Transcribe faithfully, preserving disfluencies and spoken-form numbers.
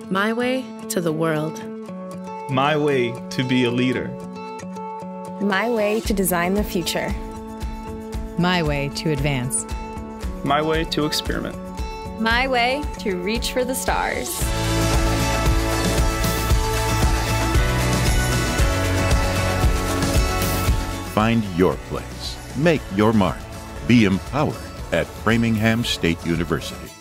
My way to the world. My way to be a leader. My way to design the future. My way to advance. My way to experiment. My way to reach for the stars. Find your place. Make your mark. Be empowered at Framingham State University.